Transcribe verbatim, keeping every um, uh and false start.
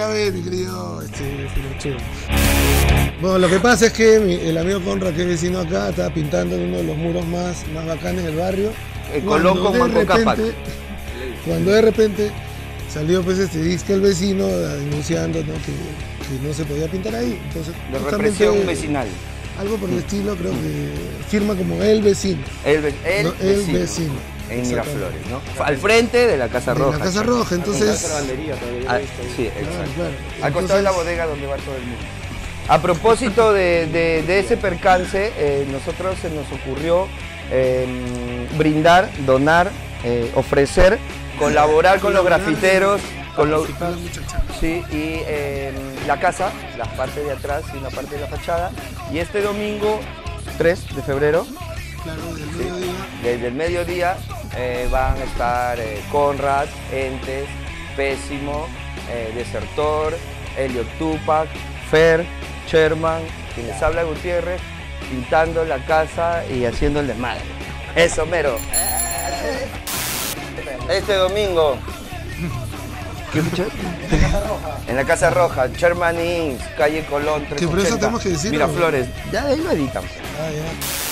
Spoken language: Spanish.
vez, mi querido este, Filocheo. Bueno, lo que pasa es que mi, el amigo Conrad, que es vecino acá, estaba pintando en uno de los muros más, más bacanes del barrio. El Colón con Manco Cápac. Cuando de repente salió pues este disque el vecino denunciando, ¿no? que, que no se podía pintar ahí. Entonces, de represión vecinal. Algo por el estilo, creo que firma como el vecino. El, ve el, no, el vecino. vecino. En Miraflores, ¿no? Al frente de la Casa Roja. De la Casa Roja, entonces... La lavandería todavía. Ah, sí, exacto. Claro, claro. Al Entonces... costado de la bodega donde va todo el mundo. A propósito de, de, de ese percance, eh, nosotros se nos ocurrió eh, brindar, donar, eh, ofrecer, colaborar con los grafiteros, con los, sí, y eh, la casa, la parte de atrás y una parte de la fachada. Y este domingo, tres de febrero, claro, del sí, mediodía, desde el mediodía eh, van a estar eh, Conrad, Entes, Pésimo, eh, Desertor, Elliot Tupac, Fer, Sherman, quien les habla Gutiérrez, pintando la casa y haciendo el desmadre. Eso, mero. Este domingo. ¿Qué fecha? En la Casa Roja, Sherman Incorporated, calle Colón, tres ochenta. ¿Qué por eso tenemos que decir? Miraflores. Ya de ahí lo editan. Ah, ya.